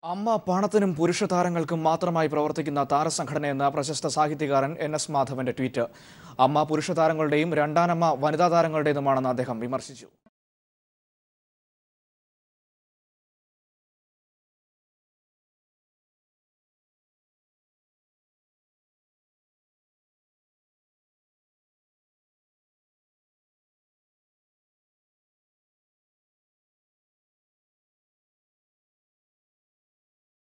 അമ്മ പണത്തിനും പുരുഷതാരങ്ങൾക്കും മാത്രമായി പ്രവർത്തിക്കുന്ന താരസംഘടനയെന്ന പ്രശസ്ത സാഹിത്യകാരൻ NS മാധവന്റെ ട്വീറ്റ്. അമ്മ പുരുഷതാരങ്ങളുടെയും രണ്ടാനമ്മ വനിതാ താരങ്ങളുടേതുമാണെന്ന് അദ്ദേഹം വിമർശിച്ചു.